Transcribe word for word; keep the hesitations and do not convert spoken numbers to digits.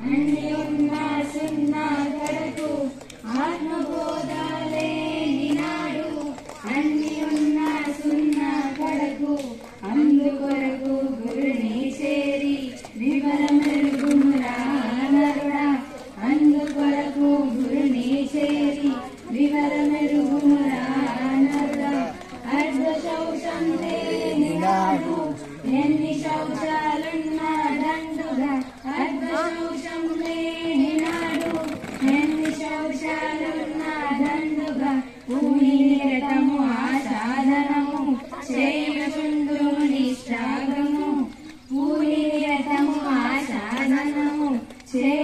అన్ని ఉన్నా సున్నా కడకు ఆత్మబోధాలే నినాడు అన్ని ఉన్నా సున్నా కడకు అందుకొరకు గురుని చేరి వివరమెరుగుమురా నరుడా అందుకొరకు గురుని చేరి వివరమెరుగుమురా నరుడా అర్ధ శౌచం లేనినాడు ఎన్ని శౌచాలున్నా దండుగా అర్ధ శౌచం లేనినాడు ఎన్ని శౌచాలున్నా దండుగా పూని నిరతము ఆ సాధనము చేయుచుండు నిష్ఠాగము పూని నిరతము ఆ సాధనము చే